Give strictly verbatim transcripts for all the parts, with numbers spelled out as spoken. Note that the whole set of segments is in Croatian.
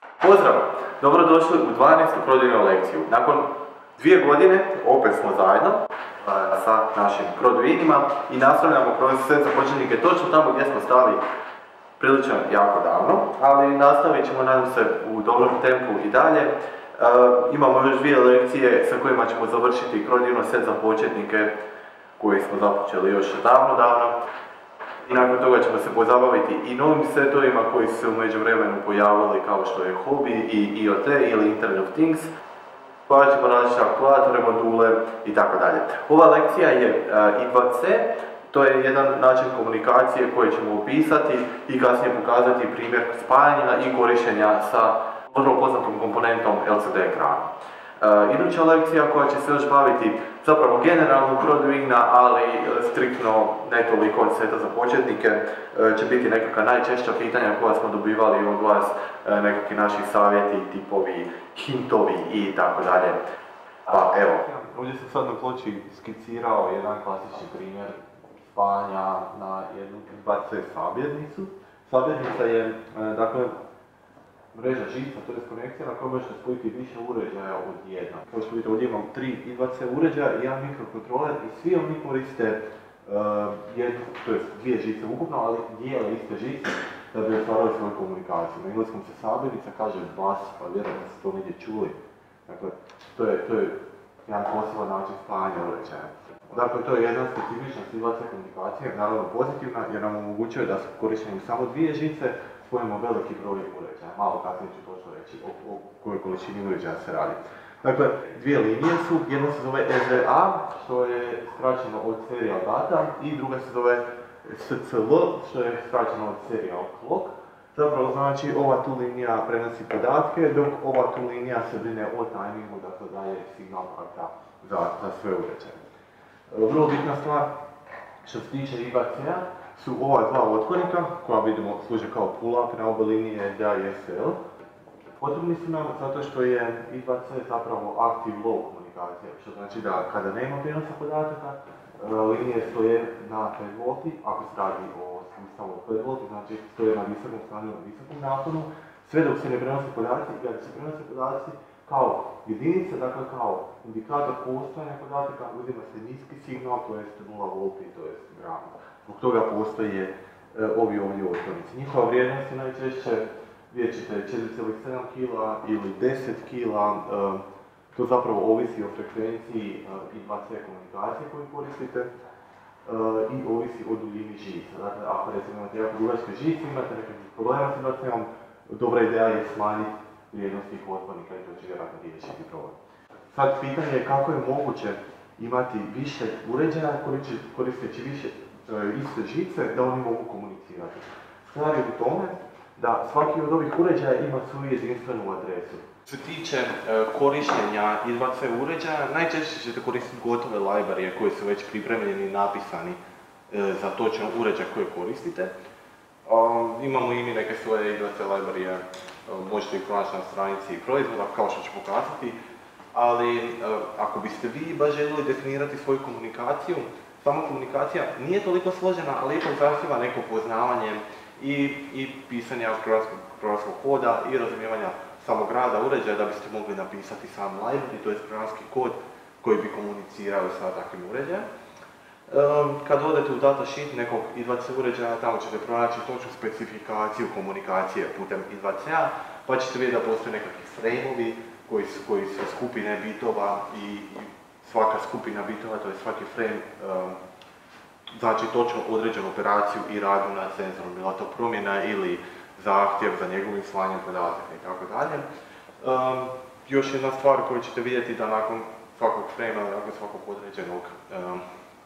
Pozdrav! Dobrodošli u dvanaestu Prodvinu lekciju. Nakon dvije godine opet smo zajedno sa našim Prodvinima i nastavljamo kroz set za početnike točno tamo gdje smo stali prilično jako davno, ali nastavit ćemo, nadam se, u dobrom tempu i dalje. E, imamo još dvije lekcije sa kojima ćemo završiti Prodvino set za početnike koji smo započeli još davno, davno. I nakon toga ćemo se pozabaviti i novim setovima koji su se u međuvremenu pojavili kao što je Hobby i I O T ili Internet of Things. Pa ćemo različite aktuatore, module i tako dalje. Ova lekcija je I dva C, to je jedan način komunikacije koji ćemo opisati i kasnije pokazati primjer spajanja i korištenja sa vrlo poznatom komponentom L C D ekrana. Uh, iduća lekcija koja će se još baviti zapravo generalno Prodvina, ali striktno ne toliko od seta za početnike, uh, će biti nekakva najčešća pitanja koja smo dobivali od vas, uh, nekakvi naši savjeti, tipovi, hintovi i tako dalje. Pa evo. Ovdje sam sad na ploči skicirao jedan klasični primjer spajanja na jednu I dva C sabirnicu. Sabirnica je, uh, dakle, mreža žica, to je konekcija na kojoj možete spojiti više uređaja od jedna. Kao što vidite, ovdje imam tri I dva C uređaja i jedan mikrokontroler i svi oni koriste uh, jednu, to jest dvije žice ukupno, ali dijele iste žice da bi ostvarali svoju komunikaciju. Na engleskom se sabirnica kaže bus, pa vjerojatno ste to negdje čuli. Dakle, to je, to je jedan poseban način spajanja uređaja. Dakle, to je jedna specifičnost I dva C komunikacije, naravno pozitivna, jer nam omogućuje da se korištenju samo dvije žice spojimo veliki broj uređaja. Malo kasnije ću točno reći o, o kojoj količini uređaja se radi. Dakle, dvije linije su, jedna se zove S D A, što je skraćeno od Serial Data, i druga se zove S C L, što je skraćeno od Serial Clock. Zapravo znači ova tu linija prenosi podatke, dok ova tu linija se brine o tajmingu, dakle daje signal karta za, za sve uređaje. Vrlo bitna stvar što se tiče I dva C-a su ova dva otvornika koja vidimo služe kao pull-up na obe linije D A i S L. Potrebni su nam zato što je I dva C zapravo active-low komunikacija, što znači da kada nema prijenosa podataka, linije stoje na pet volti, ako se radi o sustavu od pet volti, znači stoje na visokom stanju, na visokom naponu, sve dok se ne prenose podaci, i kada se prenose podaci kao jedinica, dakle kao indikator postojanja podataka, uzima se niski signal, to jest nula volti, to jest ground. Zbog toga postoje e, ovi ovdje otvornici. Njihova vrijednost je najčešće, vidjet ćete, četiri zarez sedam kila ili deset kila, e, to zapravo ovisi o frekvenciji e, I dva C komunikacije koju koristite e, i ovisi o duljini žica. Dakle, ako recimo imate jako dugačke žice, imate nekakvih problema s I dva C-om, dobra ideja je smanjiti vrijednost tih otvornika i to će vjerojatno riješiti problem. Sad pitanje je kako je moguće imati više uređaja koristeći više iste žice da oni mogu komunicirati. Stvar je u tome da svaki od ovih uređaja ima svoju jedinstvenu adresu. Što se tiče e, korištenja I dva C uređaja, najčešće ćete koristiti gotove librarije koje su već pripremljeni i napisani e, za točan uređaj koje koristite. E, imamo i mi neke svoje I dva C librarije, e, možete ih pronaći na stranici proizvoda, kao što ću pokazati, ali e, ako biste vi baš željeli definirati svoju komunikaciju, sama komunikacija nije toliko složena, ali ipak zahtjeva neko poznavanje i, i pisanja programskog koda i razumijevanja samog rada uređaja da biste mogli napisati sam library, to je programski kod koji bi komunicirao sa takvim uređajem. Um, kad odete u datasheet nekog I dva C uređaja, tamo ćete pronaći točnu specifikaciju komunikacije putem I dva C-a, pa ćete vidjeti da postoje nekakvi frame-ovi koji su, koji su skupine bitova i, i svaka skupina bitova, to je svaki frame, um, znači točno određenu operaciju i radu nad senzorom, bila to promjena ili zahtjev za njegovim slanjem podataka i tako dalje. Um, još jedna stvar koju ćete vidjeti da nakon svakog frame-a, nakon svakog određenog um,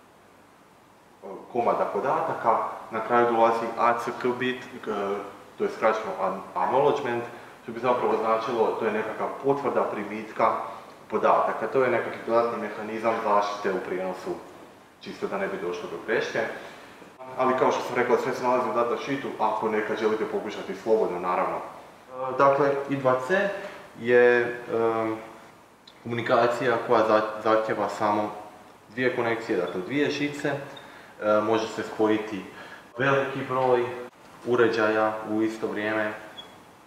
komada podataka, na kraju dolazi A C K bit, to je skraćeno acknowledgement, što bi zapravo značilo, to je nekakva potvrda primitka podataka. To je nekakvi dodatni mehanizam zaštite u prijenosu, čisto da ne bi došlo do greške. Ali kao što sam rekao, sve se nalazi u datasheetu, ako nekad želite pokušati slobodno, naravno. Dakle, I dva C je um, komunikacija koja zahtjeva samo dvije konekcije, dakle dvije žice. E, može se spojiti veliki broj uređaja u isto vrijeme.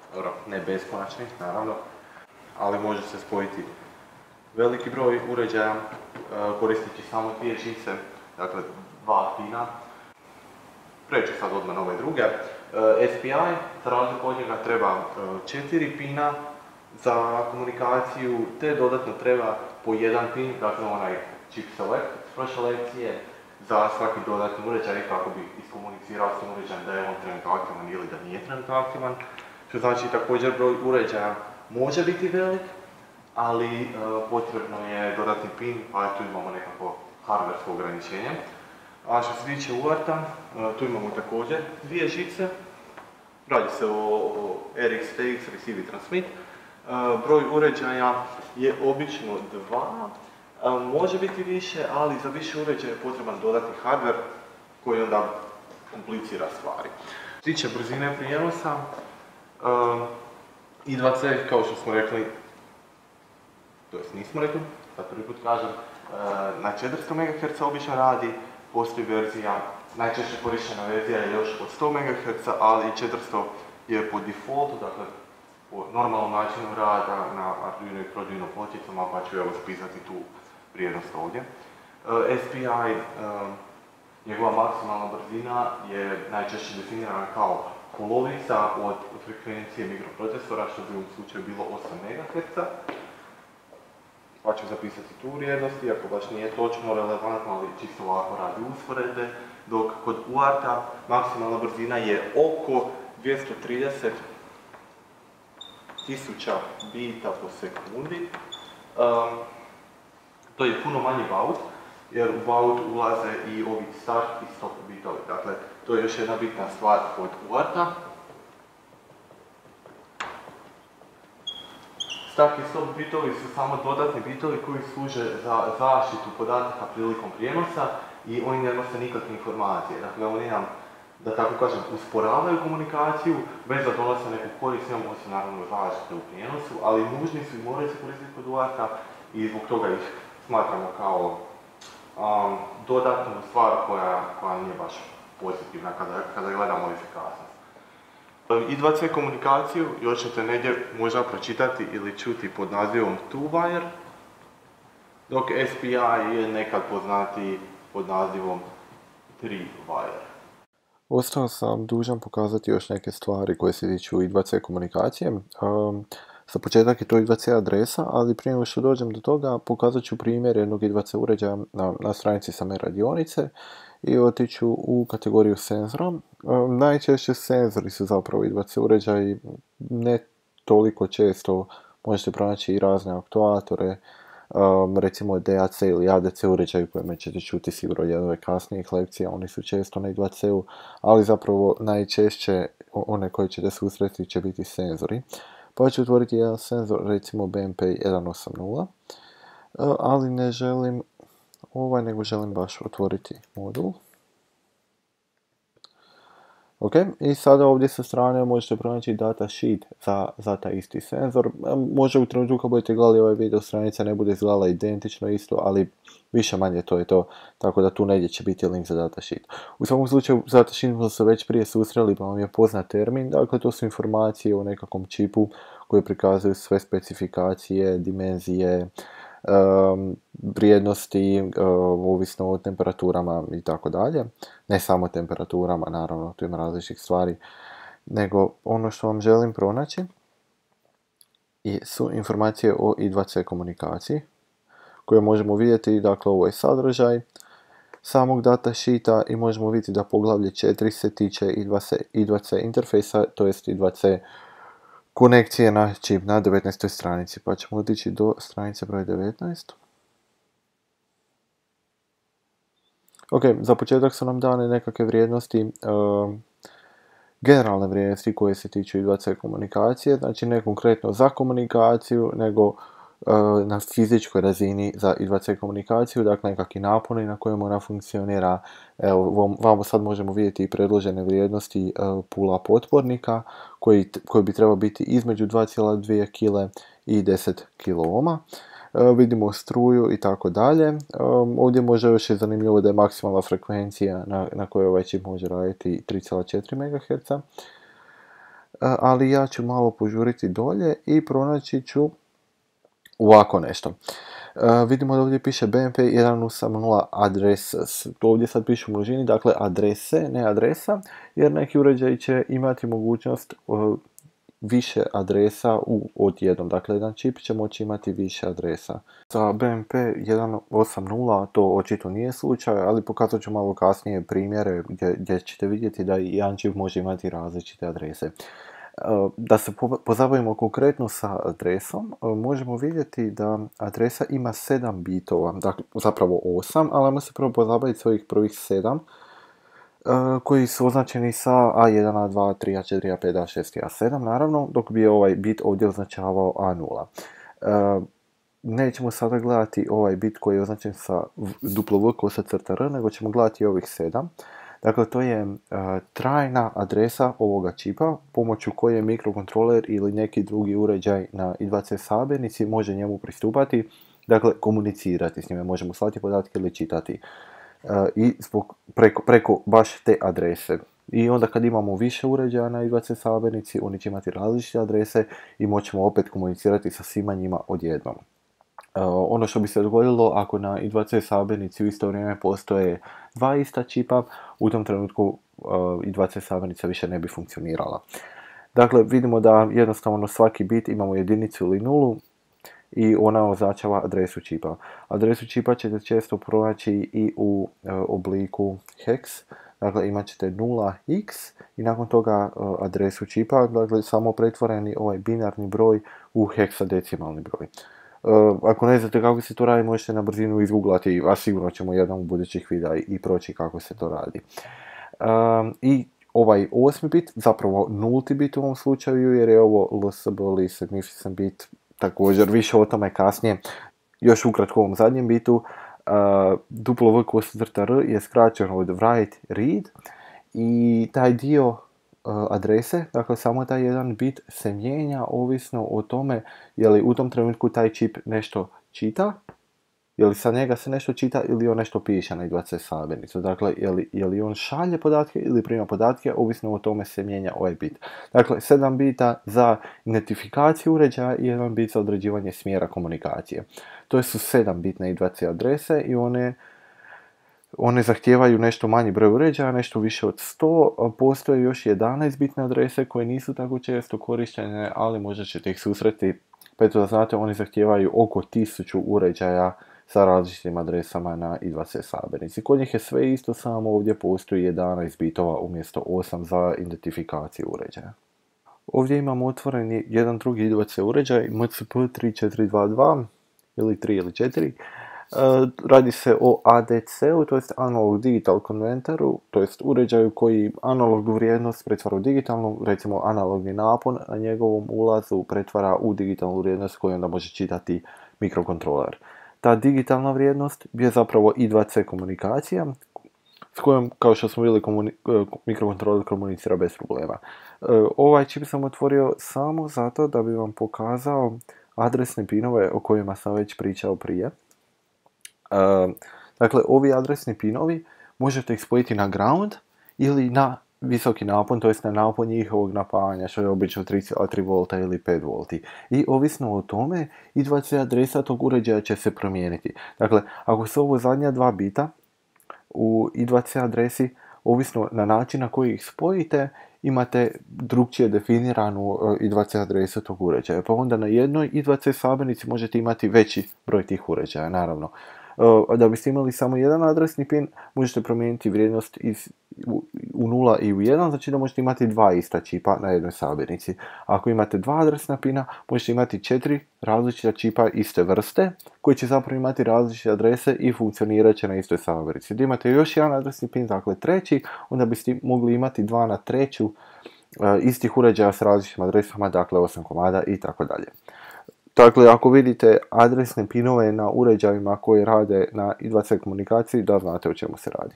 dobro, ne beskonačni, naravno, ali može se spojiti veliki broj uređaja koristeći samo dvije žice, dakle dva pina. Preću sad odmah na ove druge. S P I, za razliku od njega, treba četiri pina za komunikaciju, te dodatno treba po jedan pin, dakle onaj chip select s prošle lekcije, za svaki dodatni uređaj kako bi iskomunicirao s tim uređajem da je on trenutno aktivan ili da nije trenutno aktivan. Što znači također broj uređaja može biti velik, ali e, potrebno je dodatni pin, pa tu imamo nekako hardversko ograničenje. A što se tiče U A R T-a, e, tu imamo također dvije žice. Radi se o, o R X T X, Receive i Transmit. E, broj uređaja je obično dva, e, može biti više, ali za više uređaja je potreban dodatni hardware koji onda komplicira stvari. Što se tiče brzine prijenosa, e, I dva C, kao što smo rekli, to jest nismo rekli, sad prvi put kažem, na četiristo megaherca obično radi, postoji verzija, najčešće korištena verzija je još od sto megaherca, ali i četiristo je po defaultu, dakle po normalnom načinu rada na Arduino i Arduino pločicama, pa ću evo spisati tu vrijednost ovdje. S P I, njegova maksimalna brzina je najčešće definirana kao polovica od frekvencije mikroprocesora, što bi u ovom slučaju bilo osam megaherca. Pa ću zapisati tu vrijednost, iako baš nije točno relevantno, ali čisto ovako radi usporedbe. Dok kod U A R T-a maksimalna brzina je oko dvjesto trideset tisuća bita po sekundi. Um, to je puno manji baud, jer u baud ulaze i ovi start i stop bitovi. Dakle, to je još jedna bitna stvar kod U A R T-a. Start i stop bitovi su samo dodatni bitovi koji služe za zaštitu podataka prilikom prijenosa i oni ne nose nikakve informacije. Dakle, oni nam, da tako kažem, usporavaju komunikaciju bez da donose neku korist, imamo osim naravno zaštite u prijenosu, ali nužni su i moraju se koristiti kod U A R T-a i zbog toga ih smatramo kao um, dodatnu stvar koja, koja nije baš pozitivna kada, kada gledamo efikasnost. I dva C komunikaciju još ćete negdje možda pročitati ili čuti pod nazivom two-wire, dok S P I je nekad poznati pod nazivom three-wire. Ostao sam dužan pokazati još neke stvari koje se tiču I dva C komunikacije. Um, za početak je to I dva C adresa, ali prije nego što dođem do toga pokazat ću primjer jednog I dva C uređaja na, na stranici same radionice i otiću u kategoriju senzora. Um, najčešće senzori su zapravo I dva C uređaji, ne toliko često možete pronaći i razne aktuatore, um, recimo D A C ili A D C uređaji kojima ćete čuti sigurno jedne kasnijih lekcija, oni su često na I dva C-u, ali zapravo najčešće one koje ćete susresti će biti senzori. Pa ću otvoriti jedan senzor, recimo B M P jedan osam nula, uh, ali ne želim ovaj, nego želim baš otvoriti modul. Ok, i sada ovdje sa strane možete pronaći datasheet za, za taj isti senzor. Može u trenutku kad budete gledali ovaj video stranica ne bude izgledala identično isto, ali više manje to je to, tako da tu negdje će biti link za datasheet. U svakom slučaju, za datasheet smo se već prije susreli, pa vam je poznat termin, dakle to su informacije o nekakvom čipu koje prikazuju sve specifikacije, dimenzije, Um, vrijednosti, um, ovisno o temperaturama i tako dalje. Ne samo temperaturama, naravno, tu ima različitih stvari, nego ono što vam želim pronaći su informacije o I dva C komunikaciji, koje možemo vidjeti, dakle ovo je sadržaj samog datasheeta i možemo vidjeti da poglavlje četiri se tiče I dva C, I dva C interfejsa, to jest I dva C konekcije na čip na devetnaestoj stranici, pa ćemo otići do stranice broj devetnaest. Ok, za početak su nam dane nekakve vrijednosti, uh, generalne vrijednosti koje se tiču I dva C komunikacije, znači ne konkretno za komunikaciju, nego uh, na fizičkoj razini za I dva C komunikaciju, dakle nekakvi naponi na kojemu ona funkcionira. Evo, vamo sad možemo vidjeti i predložene vrijednosti uh, pula potpornika, koji, koji bi trebao biti između dva zarez dvije kile i deset kiloohma. Uh, vidimo struju i tako dalje. Um, ovdje može još je zanimljivo da je maksimalna frekvencija na, na kojoj ovaj čip može raditi tri zarez četiri megaherca. ali ja ću malo požuriti dolje i pronaći ću ovako nešto. Uh, vidimo da ovdje piše B M P jedan osam nula addresses. To ovdje sad piše u množini, dakle adrese, ne adresa, jer neki uređaji će imati mogućnost uh, više adresa u odjednom. Dakle, jedan čip će moći imati više adresa. Za B M P jedan osam nula to očito nije slučaj, ali pokazat ću malo kasnije primjere gdje, gdje ćete vidjeti da i jedan čip može imati različite adrese. Da se pozabavimo konkretno sa adresom, možemo vidjeti da adresa ima sedam bitova, dakle zapravo osam, ali ajmo se prvo pozabaviti svojih prvih sedam, koji su označeni sa A jedan, A dva, A tri, A četiri, A pet, A šest i A sedam, naravno, dok bi ovaj bit ovdje označavao A nula. Nećemo sada gledati ovaj bit koji je označen sa W kosa crta R, nego ćemo gledati ovih sedam. Dakle, to je uh, trajna adresa ovoga čipa, pomoću koje mikrokontroler ili neki drugi uređaj na I dva C sabirnici može njemu pristupati, dakle, komunicirati s njime, možemo slati podatke ili čitati. Uh, I zbog, preko, preko baš te adrese. I onda kad imamo više uređaja na I dva C sabirnici, oni će imati različite adrese i moćemo opet komunicirati sa svima njima odjednom. Uh, ono što bi se dogodilo ako na I dva C sabirnici u isto vrijeme postoje dva ista čipa, u tom trenutku uh, I dva C sabirnica više ne bi funkcionirala. Dakle, vidimo da jednostavno svaki bit imamo jedinicu ili nulu i ona označava adresu čipa. Adresu čipa ćete često pronaći i u uh, obliku hex, dakle imat ćete nula x i nakon toga uh, adresu čipa, dakle samo pretvoreni ovaj binarni broj u heksadecimalni broj. Uh, ako ne znate kako se to radi, možete na brzinu izgooglati, a sigurno ćemo jedan u budućih videa i proći kako se to radi. Um, I ovaj osmi bit, zapravo nulti bit u ovom slučaju, jer je ovo L S B ili significant bit, također više o tome kasnije. Još ukratko u ovom zadnjem bitu, uh, W kosa crta R je skraćeno od write read i taj dio adrese, dakle samo taj jedan bit se mijenja ovisno o tome je li u tom trenutku taj čip nešto čita, je li sa njega se nešto čita ili on nešto piše na I dva C sabirnicu. Dakle, je li, je li on šalje podatke ili prima podatke, ovisno o tome se mijenja ovaj bit. Dakle, sedam bita za identifikaciju uređaja i jedan bit za određivanje smjera komunikacije. To su sedam bitne I dva C adrese i one One zahtijevaju nešto manji broj uređaja, nešto više od sto. Postoje još jedanaest bitne adrese koje nisu tako često korištene, ali možda ćete ih susreti. Pa eto da znate, oni zahtijevaju oko tisuću uređaja sa različitim adresama na I dva C sabirnici. Kod njih je sve isto, samo ovdje postoji jedanaest bitova umjesto osam za identifikaciju uređaja. Ovdje imamo otvoreni jedan drugi I dva C uređaj, M C P tri četiri dva dva ili tri ili četiri. Uh, radi se o A D C-u, to jest Analog Digital Converteru, to jest uređaju koji analognu vrijednost pretvara u digitalnu, recimo analogni napon na njegovom ulazu pretvara u digitalnu vrijednost koju onda može čitati mikrokontroler. Ta digitalna vrijednost je zapravo I dva C komunikacija s kojom, kao što smo vidjeli, komuni- mikrokontroler komunicira bez problema. Uh, ovaj čip sam otvorio samo zato da bi vam pokazao adresne pinove o kojima sam već pričao prije. Uh, dakle, ovi adresni pinovi možete ih spojiti na ground ili na visoki napon, to jest na napon njihovog napajanja, što je obično tri zarez tri volta ili pet volti. I ovisno o tome, I dva C adresa tog uređaja će se promijeniti. Dakle, ako su ovo zadnja dva bita u I dva C adresi, ovisno na način na koji ih spojite, imate drugčije definiranu I dva C adresu tog uređaja. Pa onda na jednoj I dva C sabirnici možete imati veći broj tih uređaja, naravno. Da biste imali samo jedan adresni pin, možete promijeniti vrijednost iz, u, u nula i u jedan, znači da možete imati dva ista čipa na jednoj sabirnici. Ako imate dva adresna pina, možete imati četiri različita čipa iste vrste, koji će zapravo imati različite adrese i funkcionirat će na istoj sabirnici. Da imate još jedan adresni pin, dakle treći, onda biste mogli imati dva na treću uh, istih uređaja s različitim adresama, dakle osam komada i tako dalje. Dakle, ako vidite adresne pinove na uređajima koji rade na I dva C komunikaciji, da znate o čemu se radi.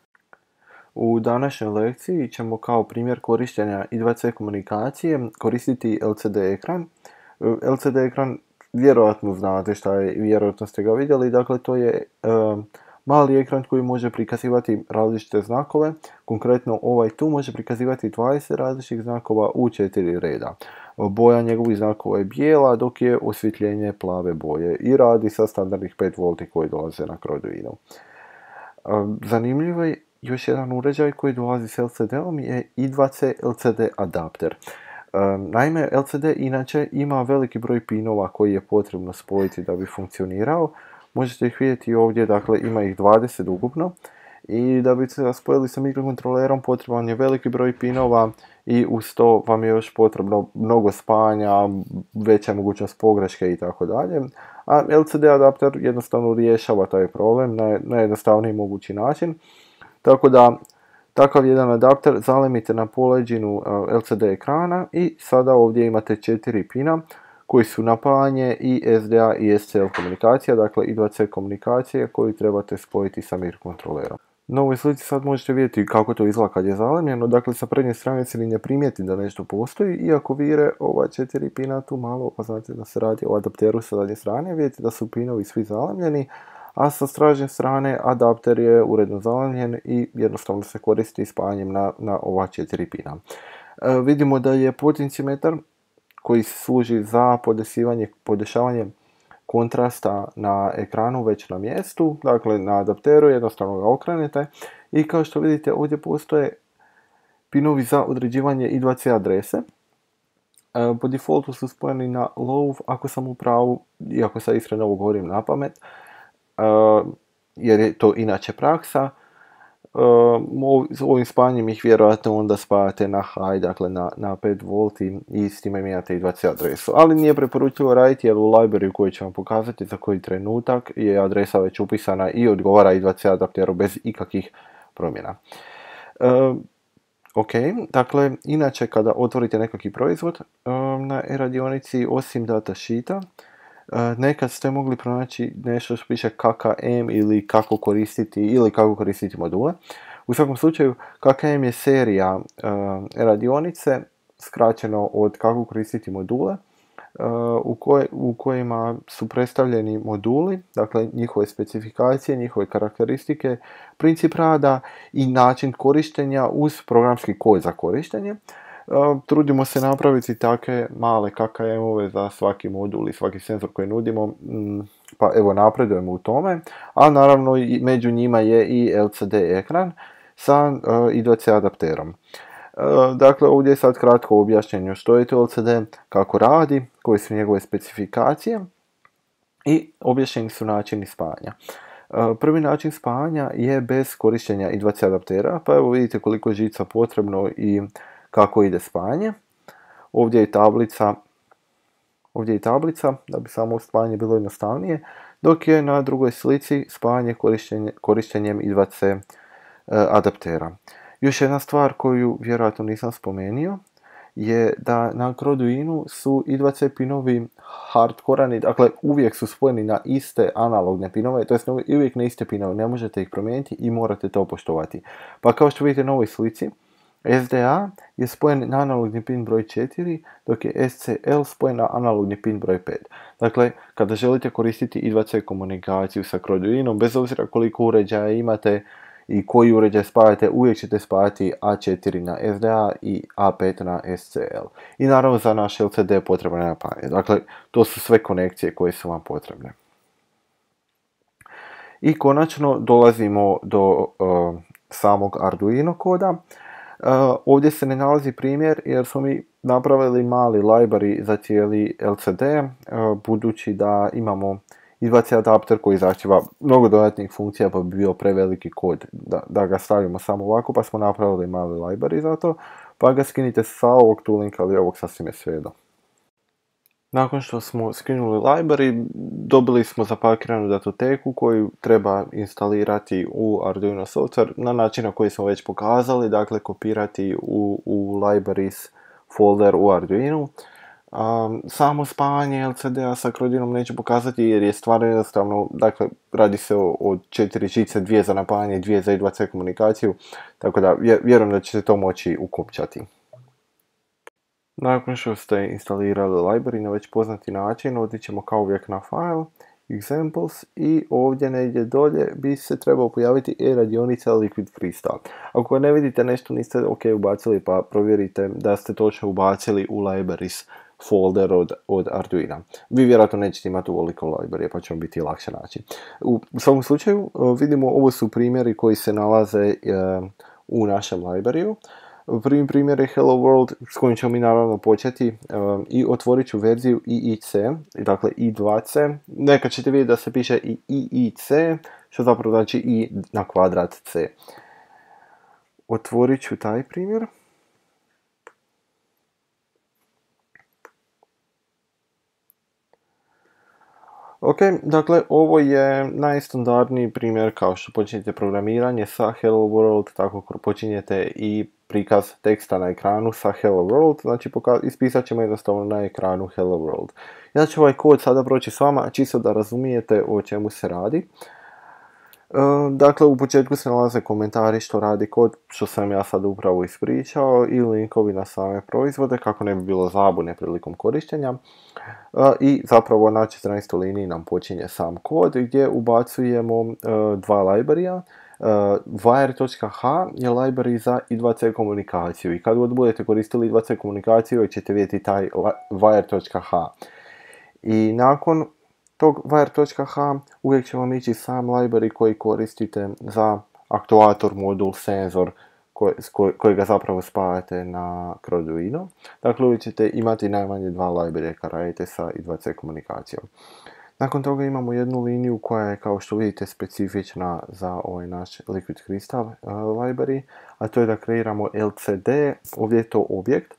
U današnjoj lekciji ćemo kao primjer korištenja I dva C komunikacije koristiti L C D ekran. L C D ekran vjerojatno znate šta je, vjerojatno ste ga vidjeli, dakle to je e, mali ekran koji može prikazivati različite znakove, konkretno ovaj tu može prikazivati dvadeset različitih znakova u četiri reda. Boja njegovih znakova je bijela, dok je osvjetljenje plave boje i radi sa standardnih pet volti koji dolaze na Arduino. Zanimljivo je još jedan uređaj koji dolazi s L C D-om je I dva C L C D adapter. Naime, L C D inače ima veliki broj pinova koji je potrebno spojiti da bi funkcionirao. Možete ih vidjeti ovdje, dakle ima ih dvadeset ukupno i da bi se spojili sa mikrokontrolerom potreban je veliki broj pinova i uz to vam je još potrebno mnogo spajanja, veća mogućnost pogreške i tako dalje. A L C D adapter jednostavno rješava taj problem na najjednostavniji mogući način. Tako da takav jedan adapter zalemite na poleđinu L C D ekrana i sada ovdje imate četiri pina koji su napajanje i S D A i S C L komunikacija, dakle I dva C komunikacije koju trebate spojiti sa mikrokontrolerom. Na ovoj slici sad možete vidjeti kako to izgleda kad je zalemljeno, dakle sa prednje strane se ni ne primijeti da nešto postoji, iako vire ova četiri pina tu malo, pa znate da se radi o adapteru sa zadnje strane, vidite da su pinovi svi zalemljeni, a sa stražnje strane adapter je uredno zalemljen i jednostavno se koristi spajanjem na, na ova četiri pina. E, vidimo da je potencimetar koji služi za podesivanje, podešavanje kontrasta na ekranu već na mjestu, dakle na adapteru, jednostavno ga okrenete i kao što vidite ovdje postoje pinovi za određivanje I dva C adrese. E, po defaultu su spojeni na low, ako sam u pravu, iako sad iskreno ovo govorim na pamet, e, jer je to inače praksa. Uh, ovim spajanjem ih vjerojatno onda spajate na high, dakle na, na pet volti i s time imate I dva C adresu. Ali nije preporučljivo raditi jer u library koju ću vam pokazati za koji trenutak je adresa već upisana i odgovara I dva C adapteru bez ikakvih promjena. Uh, ok, dakle inače kada otvorite nekakvi proizvod uh, na e-radionici osim datasheeta, nekad ste mogli pronaći nešto što piše K K M ili kako koristiti ili kako koristiti module. U svakom slučaju K K M je serija uh, radionice skraćeno od kako koristiti module uh, u, koj, u kojima su predstavljeni moduli, dakle njihove specifikacije, njihove karakteristike, princip rada i način korištenja uz programski kod za korištenje. Uh, trudimo se napraviti takve male K K M-ove za svaki modul i svaki senzor koji nudimo, mm, pa evo napredujemo u tome, a naravno i među njima je i L C D ekran sa uh, I dva C adapterom. Uh, dakle ovdje je sad kratko objašnjenje što je to L C D, kako radi, koje su njegove specifikacije i objašnjeni su načini spajanja. Uh, prvi način spajanja je bez korištenja I dva C adaptera, pa evo vidite koliko je žica potrebno i kako ide spajanje. Ovdje je tablica, ovdje je tablica da bi samo spajanje bilo jednostavnije, dok je na drugoj slici spajanje korištenje, korištenjem I dva C uh, adaptera. Još jedna stvar koju vjerojatno nisam spomenuo je da na Arduinu su I dva C pinovi hardkorani, dakle uvijek su spojeni na iste analogne pinove, to jest uvijek na iste pinove, ne možete ih promijeniti i morate to poštovati. Pa kao što vidite na ovoj slici, S D A je spojen na analogni pin broj četiri, dok je S C L spojen na analogni pin broj pet. Dakle, kada želite koristiti I dva C komunikaciju sa Arduinom, bez obzira koliko uređaja imate i koji uređaj spajate, uvijek ćete spajati A četiri na S D A i A pet na S C L. I naravno za naš L C D potrebno je napajanje. Dakle, to su sve konekcije koje su vam potrebne. I konačno dolazimo do uh, samog Arduino koda. Uh, ovdje se ne nalazi primjer jer smo mi napravili mali library za cijeli L C D, uh, budući da imamo I dva C adapter koji zahtjeva mnogo dodatnih funkcija pa bi bio preveliki kod da, da ga stavimo samo ovako, pa smo napravili mali library za to, pa ga skinite sa ovog toolinka ili ovog sasvim je svejedno. Nakon što smo skinuli library, dobili smo zapakiranu datoteku koju treba instalirati u Arduino software na način na koji smo već pokazali, dakle kopirati u, u libraries folder u Arduinu. Um, samo spajanje L C D-a sa Arduinom neću pokazati jer je stvarno jednostavno, dakle radi se o, o četiri žice, dvije za napajanje i dvije za I dva C komunikaciju, tako da vjerujem da ćete to moći ukopčati. Nakon što ste instalirali library na već poznati način, otići ćemo kao uvijek na file examples i ovdje negdje dolje bi se trebao pojaviti e-radionica Liquid Crystal. Ako ne vidite nešto niste ok ubacili, pa provjerite da ste točno ubacili u libraries folder od, od Arduina. Vi vjerojatno nećete imati ovoliko librarije, pa će vam biti lakše naći. U, u svakom slučaju vidimo, ovo su primjeri koji se nalaze uh, u našem librariju. Prvi primjer je Hello World, s kojim ćemo mi naravno početi, um, i otvorit ću verziju I I C, dakle I dva C. Nekad ćete vidjeti da se piše i I I C, što zapravo znači I na kvadrat C. Otvorit ću taj primjer. Ok, dakle ovo je najstandardniji primjer kao što počinjete programiranje sa Hello World, tako počinjete i prikaz teksta na ekranu sa Hello World, znači ispisat ćemo jednostavno na ekranu Hello World. Ja ću ovaj kod sada proći s vama, čisto da razumijete o čemu se radi. Dakle, u početku se nalaze komentari što radi kod, što sam ja sad upravo ispričao, i linkovi na same proizvode, kako ne bi bilo zabune prilikom korištenja. I zapravo na četrnaestoj liniji nam počinje sam kod gdje ubacujemo dva librarija. Wire.h je library za I dva C komunikaciju i kad god budete koristili I dva C komunikaciju ćete vidjeti taj Wire.h. I nakon tog Wire.h uvijek će vam ići sam library koji koristite za aktuator, modul, senzor koje, kojega zapravo spajate na Arduino. Dakle, uvijek ćete imati najmanje dva library kad radite sa I dva C komunikacijom. Nakon toga imamo jednu liniju koja je, kao što vidite, specifična za ovaj naš Liquid Crystal uh, library, a to je da kreiramo L C D, ovdje je to objekt.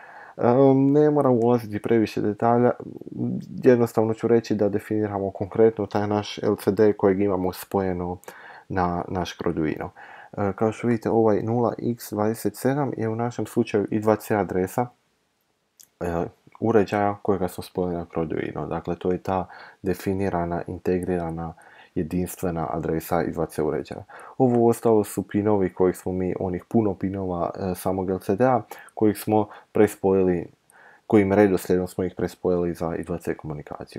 Um, ne moram ulaziti previše detalja, jednostavno ću reći da definiramo konkretno taj naš L C D kojeg imamo spojeno na naš Arduino. Uh, kao što vidite, ovaj nula x dvadeset sedam je u našem slučaju I dva C adresa uh, uređaja kojega smo spojili na Arduino. Dakle, to je ta definirana, integrirana, jedinstvena adresa I dva C uređaja. Ovo ostalo su pinovi kojih smo mi, onih puno pinova e, samog L C D-a, kojih smo prespojili, kojim redoslijedom smo ih prespojili za I dva C komunikaciju.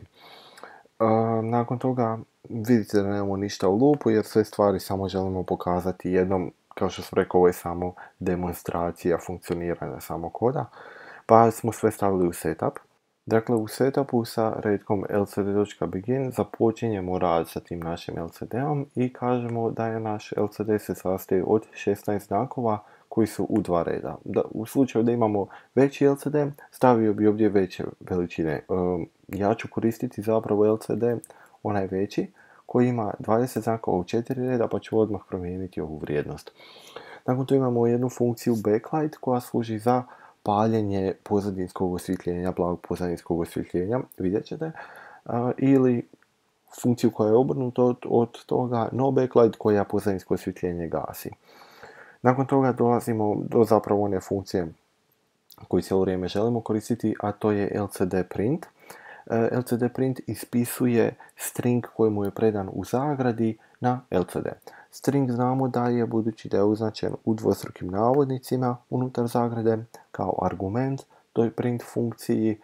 E, nakon toga vidite da nemamo ništa u loopu, jer sve stvari samo želimo pokazati jednom. Kao što sam rekao, ovo je samo demonstracija funkcioniranja samog koda. Pa smo sve stavili u setup. Dakle, u setupu sa redkom lcd.begin započinjemo rad sa tim našim L C D-om i kažemo da je naš L C D se sastoji od šesnaest znakova koji su u dva reda. Da, u slučaju da imamo veći L C D, stavio bi ovdje veće veličine. Um, ja ću koristiti zapravo L C D, onaj veći, koji ima dvadeset znakova u četiri reda, pa ću odmah promijeniti ovu vrijednost. Nakon to imamo jednu funkciju backlight koja služi za paljenje pozadinskog osvjetljenja, plavog pozadinskog osvjetljenja, vidjet ćete, uh, ili funkciju koja je obrnuta od, od toga no backlight koja pozadinsko osvjetljenje gasi. Nakon toga dolazimo do zapravo one funkcije koju cijelo vrijeme želimo koristiti, a to je L C D print. Uh, L C D print ispisuje string koji mu je predan u zagradi na L C D. String znamo da je, budući da je označen u dvostrukim navodnicima unutar zagrade kao argument toj print funkciji,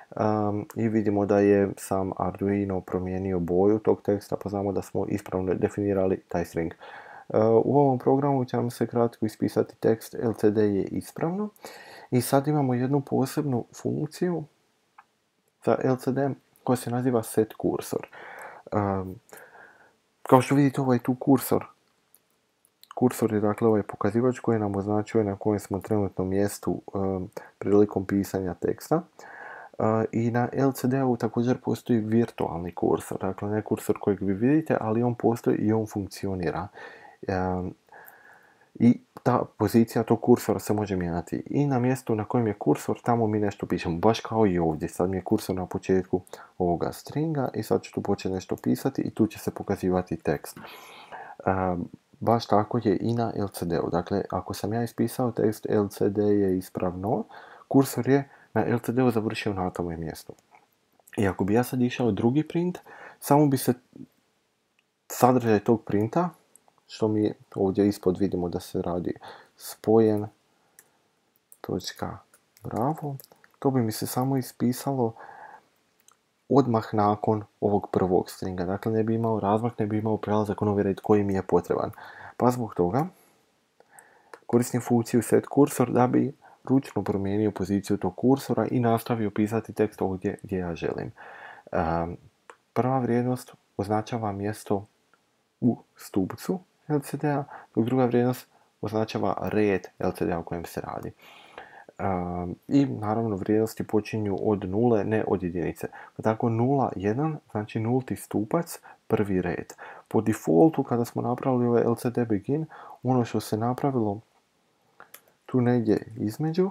um, i vidimo da je sam Arduino promijenio boju tog teksta, pa znamo da smo ispravno definirali taj string. Uh, u ovom programu će nam se kratko ispisati tekst L C D je ispravno i sad imamo jednu posebnu funkciju za L C D koja se naziva setCursor. Um, kao što vidite, ovaj tu kursor Kursor je dakle ovaj pokazivač koji nam označuje na kojem smo trenutnom mjestu um, prilikom pisanja teksta. Uh, I na L C D-u također postoji virtualni kursor, dakle ne kursor kojeg vi vidite, ali on postoji i on funkcionira. Um, I ta pozicija tog kursora se može mijenjati i na mjestu na kojem je kursor, tamo mi nešto pišemo, baš kao i ovdje. Sad mi je kursor na početku ovoga stringa i sad ću tu početi nešto pisati i tu će se pokazivati tekst. Um, Baš tako je i na L C D-u. Dakle, ako sam ja ispisao tekst L C D je ispravno, kursor je na L C D-u završio na tome mjestu. I ako bi ja sad išao drugi print, samo bi se sadržaj tog printa, što mi ovdje ispod vidimo da se radi spojen točka bravo, to bi mi se samo ispisalo odmah nakon ovog prvog stringa. Dakle, ne bi imao razmak, ne bi imao prelazak u novi red koji mi je potreban. Pa zbog toga koristim funkciju setCursor da bi ručno promijenio poziciju tog kursora i nastavio pisati tekst ovdje gdje ja želim. Prva vrijednost označava mjesto u stupcu L C D-a, dok druga vrijednost označava red L C D-a o kojem se radi. Um, I naravno vrijednosti počinju od nule, ne od jedinice. Pa tako nula jedan znači nulti stupac, prvi red. Po defaultu kada smo napravili ovaj L C D begin, ono što se napravilo tu negdje između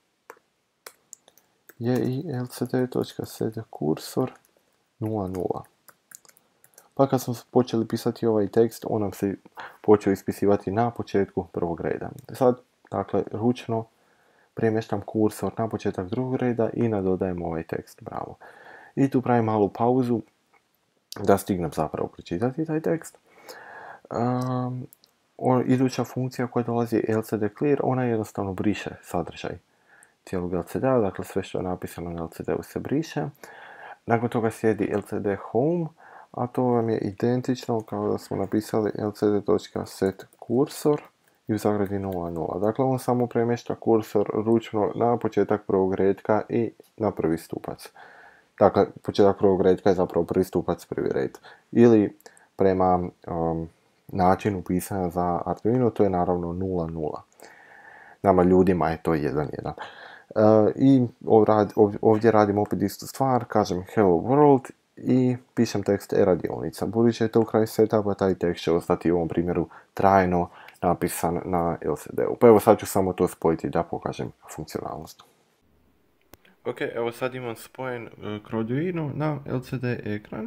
je i lcd.setCursor nula nula. Pa kad smo počeli pisati ovaj tekst, on nam se počeo ispisivati na početku prvog reda. Sad, dakle, ručno premještam kursor na početak drugog reda i nadodajem ovaj tekst, bravo. I tu pravim malu pauzu da stignem zapravo pročitati taj tekst. Um, iduća funkcija koja dolazi je L C D clear, ona jednostavno briše sadržaj cijelog L C D-a, dakle sve što je napisano na L C D-u se briše. Nakon toga slijedi L C D home, a to vam je identično kao da smo napisali lcd.setCursor i u zagradi nula nula. Dakle, on samo premješta kursor ručno na početak prvog redka i na prvi stupac. Dakle, početak prvog redka je zapravo prvi stupac, prvi red. Ili prema um, načinu pisanja za Arduino, to je naravno nula nula. Nama ljudima je to jedan jedan. Uh, I ovdje radim opet istu stvar, kažem hello world i pišem tekst e-radionica. Budući je to u kraju setupa, taj tekst će ostati u ovom primjeru trajno napisan na L C D-u. Pa evo sad ću samo to spojiti da pokažem funkcionalnost. Ok, evo sad imam spojen uh, Arduino na L C D ekran.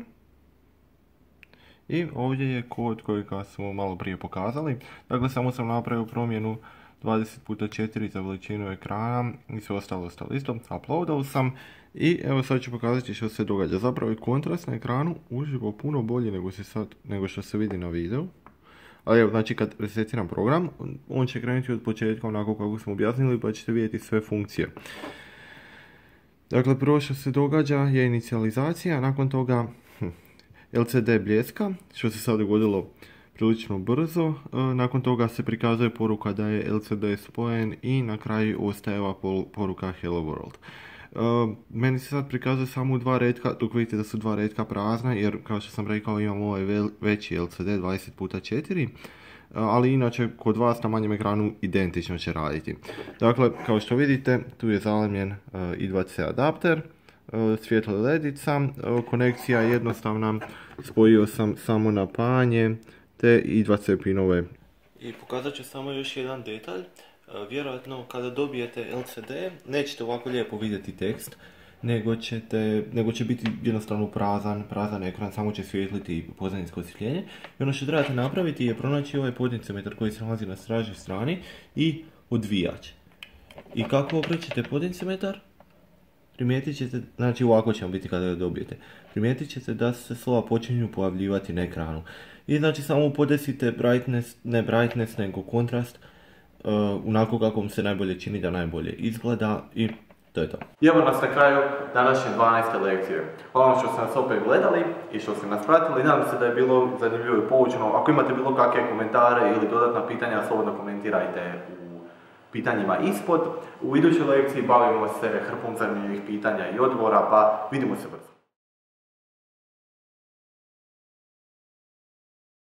I ovdje je kod kojega smo malo prije pokazali. Dakle, samo sam napravio promjenu dvadeset puta četiri za veličinu ekrana i sve ostalo ostalo isto. Uploadao sam i evo sad ću pokazati što se događa. Zapravo je kontrast na ekranu uživo puno bolji nego, se sad, nego što se vidi na videu. Ali evo, znači kad resetiram program, on će krenuti od početka onako kako smo objasnili pa ćete vidjeti sve funkcije. Dakle, prvo što se događa je inicijalizacija, nakon toga hm, L C D bljeska, što se sad dogodilo prilično brzo. Nakon toga se prikazuje poruka da je L C D spojen i na kraju ostaje ova poruka Hello World. Meni se sad prikazuje samo dva redka, dok vidite da su dva redka prazna, jer kao što sam rekao imam ovaj veći L C D dvadeset puta četiri, ali inače kod vas na manjem ekranu identično će raditi. Dakle, kao što vidite, tu je zalemljen I dva C adapter, svjetla ledica, konekcija je jednostavna, spojio sam samo napajanje te I dva C pinove. I pokazat ću samo još jedan detalj. Vjerojatno kada dobijete L C D nećete ovako lijepo vidjeti tekst, nego, ćete, nego će biti jednostavno prazan, prazan ekran, samo će svijetliti pozadinsko osvjetljenje. I ono što trebate napraviti je pronaći ovaj potenciometar koji se nalazi na stražnjoj strani i odvijač. I kako okrećete potenciometar? Primijetit ćete, znači ovako će vam biti kada ga dobijete, primijetit ćete da se slova počinju pojavljivati na ekranu. I znači samo podesite brightness, ne brightness nego kontrast, uh, onako kako vam se najbolje čini da najbolje izgleda i to je to. I evo nas na kraju današnje dvanaeste lekcije. Hvala što ste nas opet gledali i što ste nas pratili. Nadam se da je bilo zanimljivo i poučeno. Ako imate bilo kakve komentare ili dodatna pitanja, slobodno komentirajte u pitanjima ispod. U idućoj lekciji bavimo se hrpom zanimljivih pitanja i odgovora, pa vidimo se brzo.